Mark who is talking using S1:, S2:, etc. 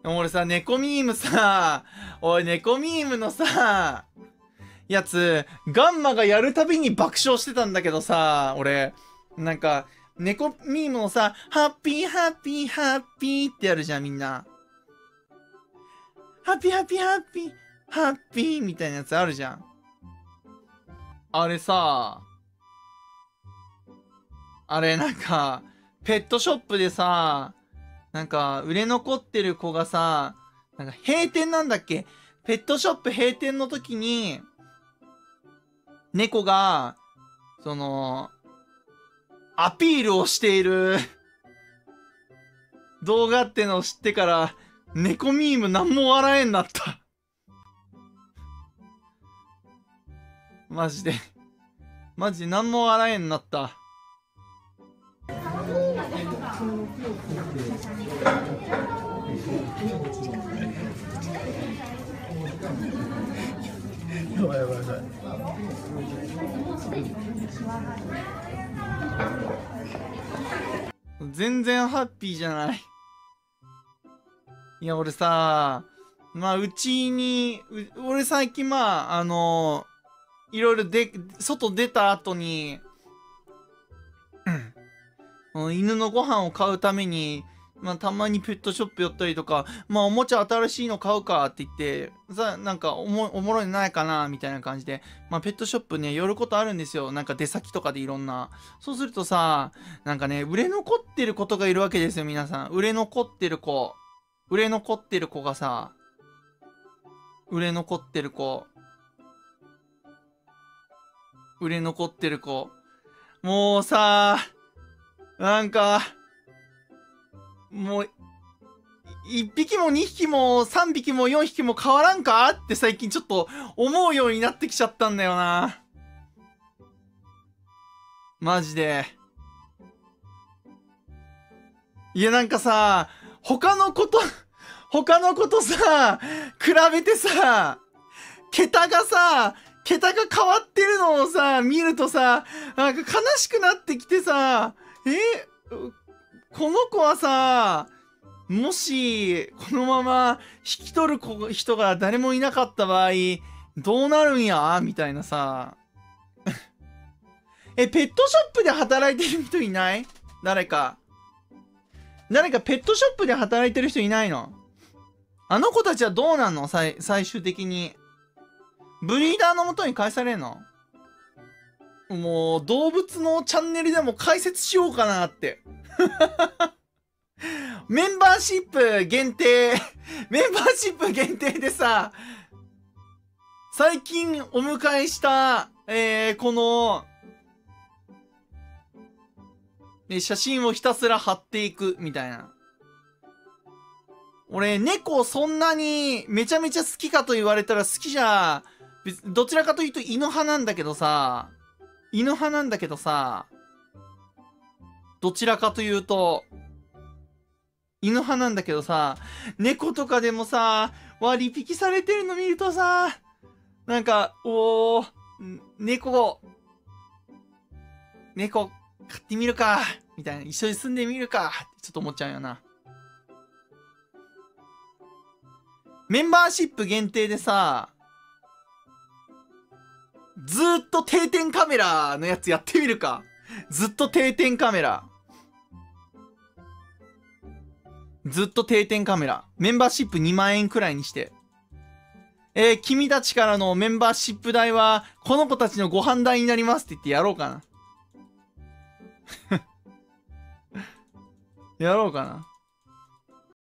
S1: でも俺さ、猫ミームさ、おい、猫ミームのさ、やつ、ガンマがやるたびに爆笑してたんだけどさ、俺、なんか、猫ミームのさ、ハッピーハッピーハッピーってやるじゃん、みんな。ハッピーハッピーハッピー、ハッピーみたいなやつあるじゃん。あれさ、あれなんか、ペットショップでさ、なんか、売れ残ってる子がさ、なんか閉店なんだっけ？ペットショップ閉店の時に、猫が、その、アピールをしている動画ってのを知ってから、猫ミームなんも笑えんなった。マジで。マジでなんも笑えんなった。やばいやばいやばい。全然ハッピーじゃない。いや、俺さ、まあ、うちに、俺最近まあ、いろいろ外出た後に、犬のご飯を買うために、まあ、たまにペットショップ寄ったりとか、まあ、おもちゃ新しいの買うかって言って、さ、なんかおもろいのないかなみたいな感じで、まあ、ペットショップね、寄ることあるんですよ。なんか出先とかでいろんな。そうするとさ、なんかね、売れ残ってる子とかいるわけですよ、皆さん。売れ残ってる子。売れ残ってる子がさ、売れ残ってる子。売れ残ってる子。もうさ、なんか、もう、1匹も2匹も3匹も4匹も変わらんかって最近ちょっと思うようになってきちゃったんだよな。マジで。いやなんかさ、他の子とさ、比べてさ、桁が変わってるのをさ、見るとさ、なんか悲しくなってきてさ、この子はさ、もし、このまま引き取る人が誰もいなかった場合、どうなるんやみたいなさ。ペットショップで働いてる人いない？誰かペットショップで働いてる人いないの？あの子たちはどうなんの？最終的に。ブリーダーの元に返されんの？もう、動物のチャンネルでも解説しようかなって。メンバーシップ限定でさ、最近お迎えした、この、写真をひたすら貼っていく、みたいな。俺、猫そんなにめちゃめちゃ好きかと言われたら好きじゃ、どちらかというと犬派なんだけどさ、どちらかというと、犬派なんだけどさ、猫とかでもさ、割引されてるの見るとさ、なんか、猫買ってみるか、みたいな、一緒に住んでみるか、ってちょっと思っちゃうよな。メンバーシップ限定でさ、ずーっと定点カメラのやつやってみるか。ずっと定点カメラ。メンバーシップ2万円くらいにして。君たちからのメンバーシップ代は、この子たちのご飯代になりますって言ってやろうかな。やろうかな。